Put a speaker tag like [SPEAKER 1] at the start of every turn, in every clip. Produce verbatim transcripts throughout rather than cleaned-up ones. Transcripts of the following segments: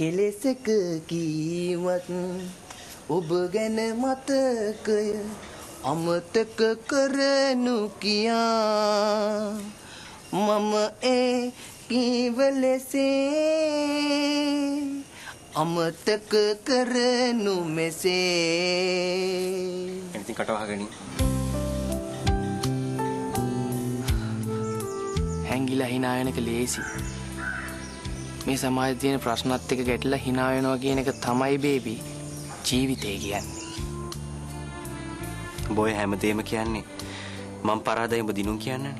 [SPEAKER 1] කෙලෙසක කීවත් ඔබ ගැන මතකය අමතක කරනු කියා මම ඒ කීවලසේ අමතක කරනු මෙසේ.
[SPEAKER 2] ඉතින් කටවහගනි.
[SPEAKER 3] හැංගිලා hina වෙනක ලේසි. මේ සමාජයේ තියෙන ප්‍රශ්නත් එක්ක ගැටලා hina වෙනවා කියන එක තමයි බේබි ජීවිතය කියන්නේ.
[SPEAKER 2] බොය හැමදේම කියන්නේ මම පරාදයි ඔබ දිනුම් කියන්නනේ.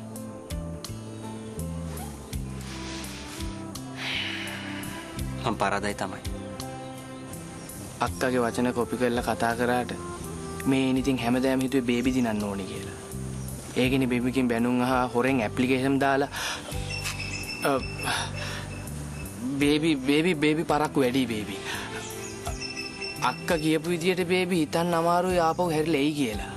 [SPEAKER 2] මම පරාදයි තමයි.
[SPEAKER 3] අක්කගේ වචන කොපි කරලා කතා කරාට මේ ඉතින් හැමදාම හිතුවේ බේබි දිනන්න ඕනේ කියලා. ඒකනේ බේබිකින් බැනුම් අහා හොරෙන් ඇප්ලිකේෂන් දාලා බේබි බේබි බේබි පරක්කු වැඩි බේබි. අක්කා කියපු විදියට බේබි හිතන්න අමාරුයි ආපහු හැරිලා එයි කියලා.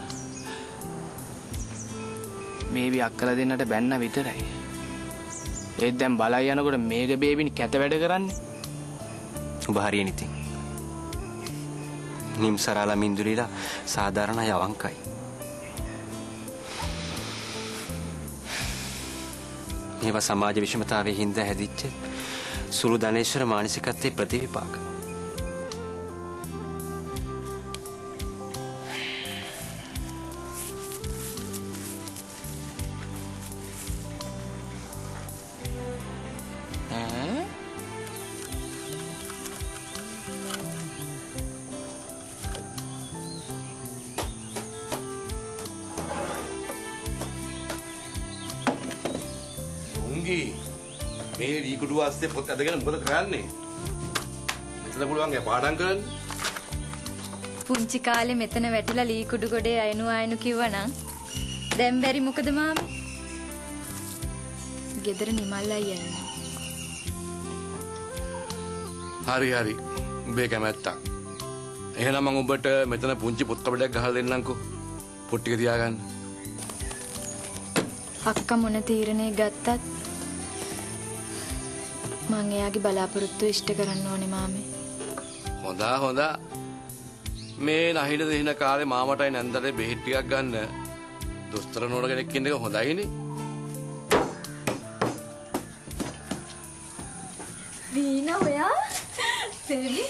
[SPEAKER 3] බේබි අක්කලා දෙන්නට බැන්න විතරයි. ඒත් දැන් බලයි යනකොට මේක බේබිනි කැත වැඩ කරන්නේ.
[SPEAKER 2] ඔබ හරියන ඉතින්. නිම්සරාලා මින්දුලිලා සාධාරණ යවංකයි. මේවා සමාජ විෂමතාවයේ හින්දා හැදිච්ච සුළු ධනේශ්වර මානසිකත්වයේ ප්‍රතිවිපාක.
[SPEAKER 4] මේ රීකුඩු වාස්සේ පොත් අදගෙන මොකද කරන්නේ? මෙතන පුළුවන් ගේ පාඩම් කරන්න.
[SPEAKER 5] පුංචි කාලේ මෙතන වැටිලා ලීකුඩු ගොඩේ අයනු අයනු කිව්වනම් දැන් බැරි මොකද මාමේ? ගෙදර නිමල්ලා යන්නේ.
[SPEAKER 4] හරි හරි. උඹේ කැමැත්තක්. එහෙනම් මම ඔබට මෙතන පුංචි පොත් කපඩයක් ගහලා දෙන්නම්කෝ. පොත් ටික තියාගන්න.
[SPEAKER 5] අක්කා මොන තීරණේ ගත්තත් මං එයාගේ බලාපොරොත්තු ඉෂ්ට කරන්න ඕනේ මාමේ.
[SPEAKER 4] හොඳා හොඳා. මේ නැහිල දෙහින කාලේ මාමටයි නැන්දටයි බෙහෙත් ටිකක් ගන්න දොස්තර නෝන කෙනෙක් ඉන්න එක හොඳයිනේ.
[SPEAKER 5] වීනා ඔයා? බේබි.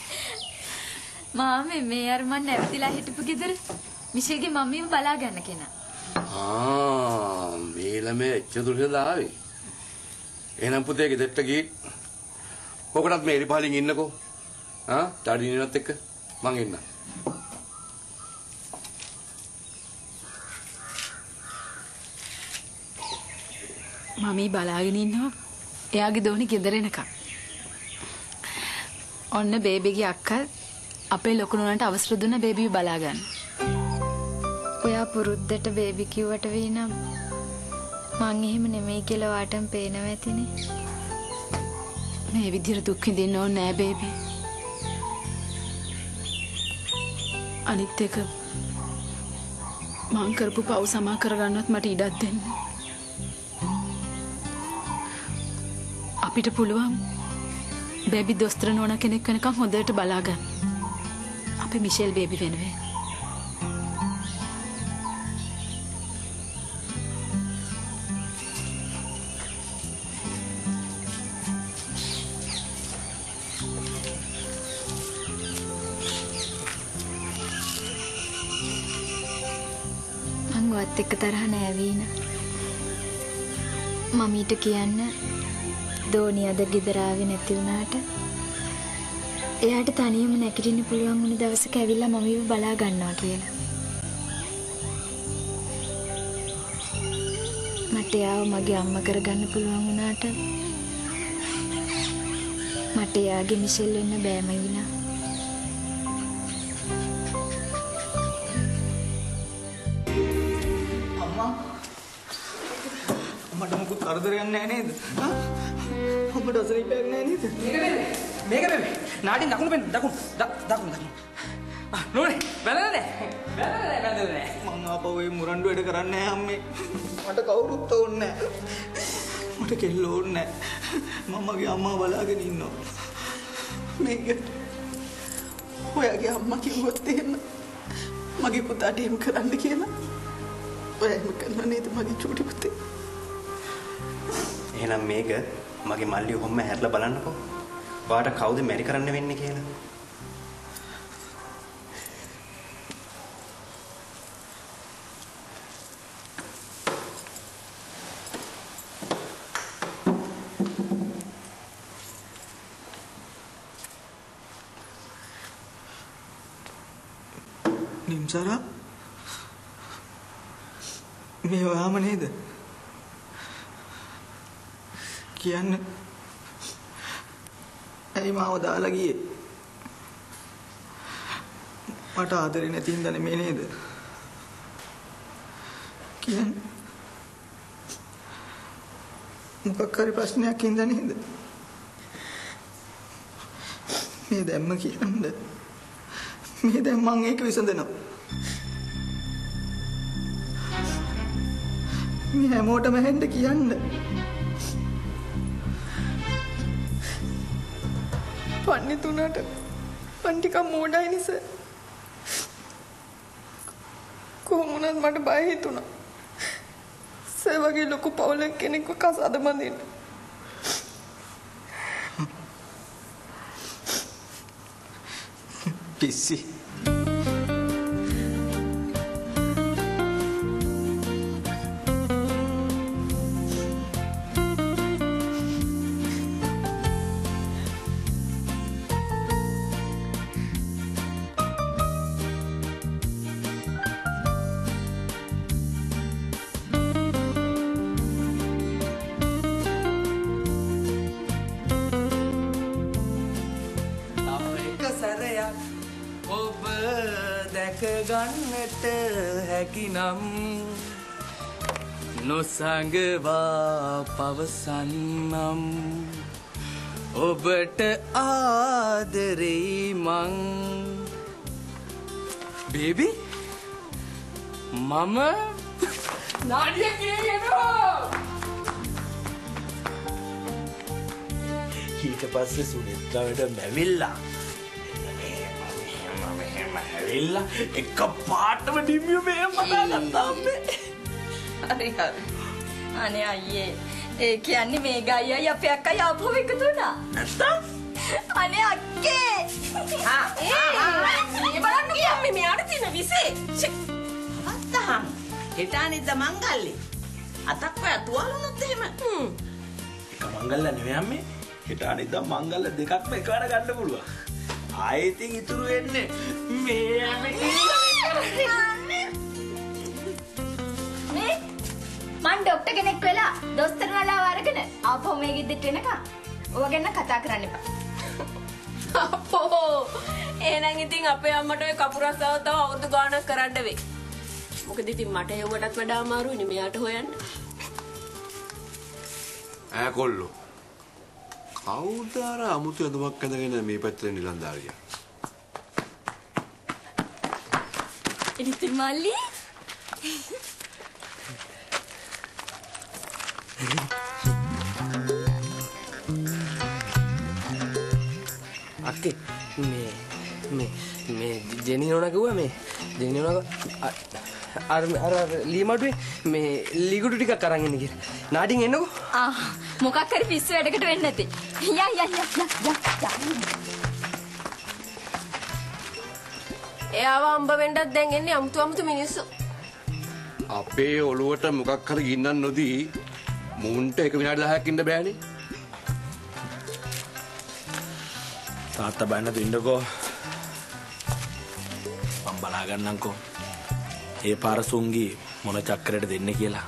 [SPEAKER 5] මාමේ මේ අර මන් නැවතිලා හිටපු ගෙදර මිෂේගේ මම්මිව බලා ගන්න කෙනා.
[SPEAKER 4] ආ මේ ළමයා එච්චර දුරට ආවේ. එහෙනම් පුතේ ගෙදරට ගිහින් කොකටත් මේ එලිපහලින් ඉන්නකෝ. ආ ඩාඩිනිනත් එක්ක මං එන්න.
[SPEAKER 6] මමී බලාගෙන ඉන්නවා. එයාගේ දෝණි ගෙදර එනකම්. ඔන්න බේබිගේ අක්කා අපේ ලොකු නෝනාට අවසර දුන්න බේබිව බලා ගන්න.
[SPEAKER 5] ඔයා පුරුද්දට බේබි කිව්වට වීනම් මං එහෙම නෙමෙයි කියලා වාටම පේනවා ඇතිනේ.
[SPEAKER 6] මේ විදිහට දුක් විඳින්න ඕනේ නෑ බේබි. අනිත් එක මං කරපු පව් සමා කරගන්නවත් මට ඉඩක් දෙන්න. අපිට පුළුවන් බේබි දොස්තර නෝනා කෙනෙක් වෙනකන් හොඳට බලා ගන්න. අපේ මිෂෙල් බේබි වෙනුවෙන්.
[SPEAKER 5] වත් එක්ක තරහ නෑ වීනා. මමීට කියන්න දෝනි අද ගෙදර ආවේ නැති වුණාට එයාට තනියම නැගිටින්න පුළුවන් වුණ දවසක ඇවිල්ලා මමීව බලා ගන්නවා කියලා. මට එයාව මගේ අම්මා කරගන්න පුළුවන් වුණාට මට එයාගේ මිෂෙල් වෙන්න බෑම වීනා.
[SPEAKER 1] මට මොකුත් කරදරයක් නැහැ නේද? හා? ඔබට අසනීපයක් නැහැ නේද?
[SPEAKER 3] මේක නෙමෙයි. මේක නෙමෙයි. නාඩින් දකුණු පෙන්න දකුණු. දකුණු දකුණු. ආ නෝනේ බැලලා නැහැ. බැලලා නැහැ බැලලා නැහැ.
[SPEAKER 1] මං ආපහු ඒ මුරණ්ඩු වැඩ කරන්නේ නැහැ අම්මේ. මට කවුරුත් ඕනේ නැහැ. මට කෙල්ල ඕනේ නැහැ. මම මගේ අම්මා බලාගෙන ඉන්නවා. මේක ඔයාගේ අම්මා කිව්වොත් එහෙම මගේ පුතාට එහෙම කරන්න කියලා ඔයා එහෙම කරනවා නේද මගේ චූටි පුතේ?
[SPEAKER 2] එහෙනම් මේක මගේ මල්ලි ඔහොම හැරලා බලන්නකෝ. ඔයාට කවුද මැරි කරන්න වෙන්නේ කියලා.
[SPEAKER 1] නිම්සරා මේ ඔයාම නේද? කියන්න ඇයි මාව දාලා ගියේ? මට ආදරේ නැති හින්දා මේ නේද? කියන්න මොකක් හරි ප්‍රශ්නයක් හින්දා නේද? මේ දැම්ම කියන්න මේ දැන් මං ඒක විසඳනවා. මේ හැමෝටම හෙන්න කියන්න. පන්නේ තුනට පන් ටිකක් මෝඩයි නිසා කොහොම වුණත් මට බය හිතුණා. සේ වගේ ලොකු පවුලක් කෙනෙක්ව කසාද බඳින්න. පිස්සි.
[SPEAKER 3] ඔබ දැක ගන්නට හැකිනම් නොසඟවා පවසන්නම් ඔබට ආදරෙයි මං බේබි මම නාඩිය කියනවා
[SPEAKER 7] ඊට පස්සේ සුනිත්‍රාවට මැවිල්ලා ඇවිල්ලා එක පාටම ඩිම්මිය මෙහෙම පටා ගත්තා අම්මේ.
[SPEAKER 8] හරි හරි. අනේ අයියේ ඒ කියන්නේ මේ ගයියයි අපේ අක්කයි ආපහු එකතු වුණා.
[SPEAKER 7] නැත්තම්?
[SPEAKER 8] අනේ අක්කේ. ආ ඒ බලන්න යම්මේ මෙයාට තියෙන විසේ.
[SPEAKER 9] අත්තහන්. හිතානිද්ද මංගල්ලේ. අතක් ඔය තුවාලුනොත් එහෙම. හ්ම්.
[SPEAKER 7] එක මංගල්ල නෙවෙයි අම්මේ. හිතානිද්ද මංගල්ල දෙකක්ම එකවර ගන්න පුළුවන්. ආයෙත් ඉතුරු වෙන්නේ මේ
[SPEAKER 5] මේ මං ડોක්ටර් කෙනෙක් වෙලා දොස්තරලාව අරගෙන ආපහු මේ ගෙදරට එනකම් ඔය ගැන කතා කරන්න එපා.
[SPEAKER 8] අපෝ එහෙනම් ඉතින් අපේ අම්මට ඔය කපුරස්සාව තව අවුරුදු ගාණක් කරන්න වෙයි. මොකද ඉතින් මට ඒවටත් වඩා අමාරුයිනේ මෙයාට හොයන්න.
[SPEAKER 4] ඈ කොල්ලෝ කවුද අර අමුතු ඇඳුමක් ඇඳගෙන මේ පැත්තේ නිලන්දාරියා?
[SPEAKER 8] ඉතින් මල්ලි
[SPEAKER 3] අක්කේ මේ මේ මේ ජෙනි නෝනා කිව්වා මේ ජෙනි නෝනා අර අර ලීමඩුවේ මේ ලීගුඩු ටිකක් අරන් එන්න කියලා. නාඩින් එන්නකෝ.
[SPEAKER 5] ආ මොකක් හරි පිස්සු වැඩකට වෙන්නේ නැති. යා යා යා යා යා.
[SPEAKER 8] එයාව අම්බ වෙන්නත් දැන් එන්නේ අමුතු අමුතු මිනිස්සු.
[SPEAKER 4] අපේ ඔළුවට මොකක් හරි ගින්නක් නොදී මුන්ට එක විනාඩි දහයක් ඉන්න බෑනේ.
[SPEAKER 7] තාත්තා බයන්න දෙන්නකෝ. මම බලා ගන්නම්කෝ. ඒ පාර සුංගි මොන චක්‍රයට දෙන්නේ කියලා.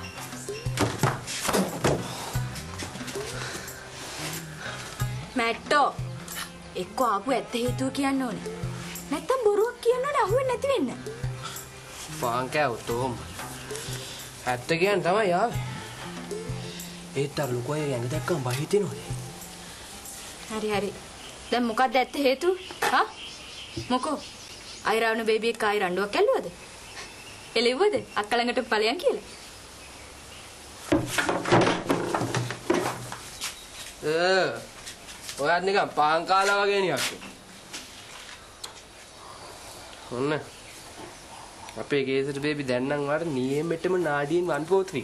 [SPEAKER 5] මැට්ටෝ එක්ක ආපු ඇත්ත හේතුව කියන්න ඕනේ. නැත්තම් බොරුවක් කියනවනේ අහුවෙන්නේ නැති වෙන්න.
[SPEAKER 3] පාන් කෑවුතෝම්. ඇත්ත කියන්න තමයි ආවේ. ඒත් අර ලොකෝයේ ඇඟ දැක්කම බය හිතෙනවනේ.
[SPEAKER 5] හරි හරි. දැන් මොකක්ද ඇත්ත හේතුව? හා? මොකෝ? අයිරාවන බේබි එක ආයි රණ්ඩුවක් ඇල්ලුවද? එළිව්වද? අක්ක ළඟට ඵලයන් කියලා.
[SPEAKER 3] අ ඔයාත් නිකන් පාන් කාලා වගේ නේ අක්කේ. ඔන්න. අපේ ගේසට බේබි දැන් නම් වාට නියමෙටම නාඩියෙන් one four three.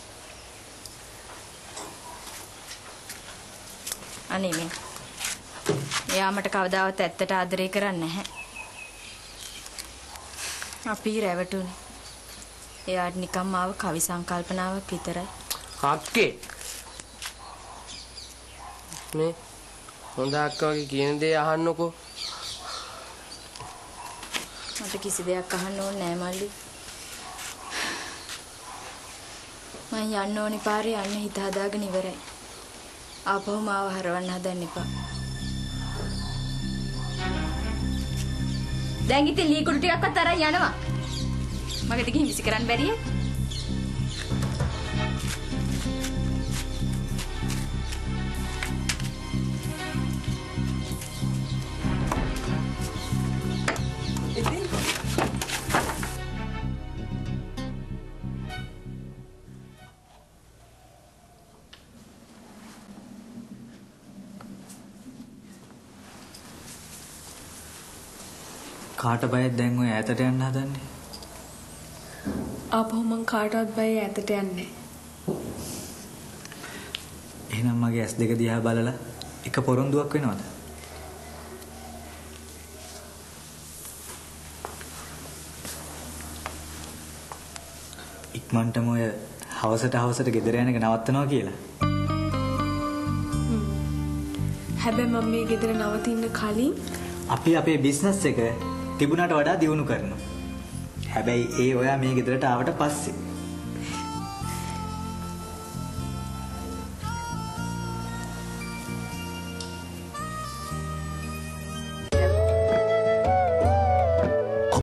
[SPEAKER 5] අනේ මේ. එයා මට කවදාවත් ඇත්තට ආදරේ කරන්නේ නැහැ. අපි රැවටුනේ. එයාට නිකම්ම ආව කවි සංකල්පනාවක් විතරයි.
[SPEAKER 3] අක්කේ. මේ හොඳ අක්කා වගේ කියන දේ අහන්නකෝ.
[SPEAKER 5] මට කිසි දෙයක් අහන්න ඕනේ නෑ මල්ලි. මම යන්න ඕනි පාරේ යන්න හිත හදාගෙන ඉවරයි. ආපහු මාව හරවන්න හදන්න එපා. දැන් ඉතින් ලී කුඩු ටිකක්වත් අරන් යනවා. මගෙද ගිහින් විසි කරන්න බැරිය?
[SPEAKER 10] කාට බයද දැන් ඔය ඈතට යන්න හදන්නේ?
[SPEAKER 11] ආපහු මං කාටවත් බය ඈතට යන්නේ.
[SPEAKER 10] එහෙනම් මගේ ඇස් දෙක දිහා බලලා එක පොරොන්දුවක් වෙනවද? ඉක්මනටම ඔය හවසට හවසට ගෙදර යන එක නවත්තනවා කියලා.
[SPEAKER 11] හැබැයි මම මේ ගෙදර නවතින්න කලින්
[SPEAKER 10] අපි අපේ බිස්නස් එක තිබුණාට වඩා දියුණු කරනවා. හැබැයි ඒ ඔයා මේ ගෙදරට ආවට පස්සේ